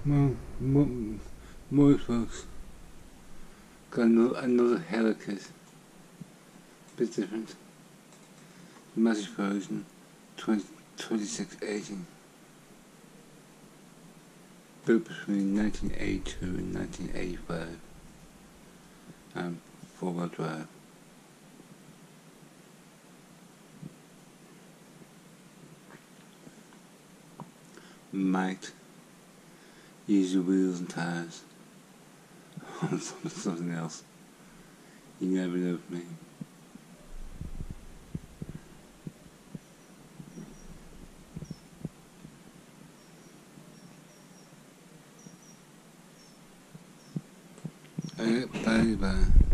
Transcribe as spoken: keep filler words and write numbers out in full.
Well, mo- most folks got another, another Helicus, bit different. Magic version, twenty-six eighty. Built between nineteen eighty-two and nineteen eighty-five. Um, four-wheel drive. Might use your wheels and tires on something else. You never know with me. Alright, bye bye.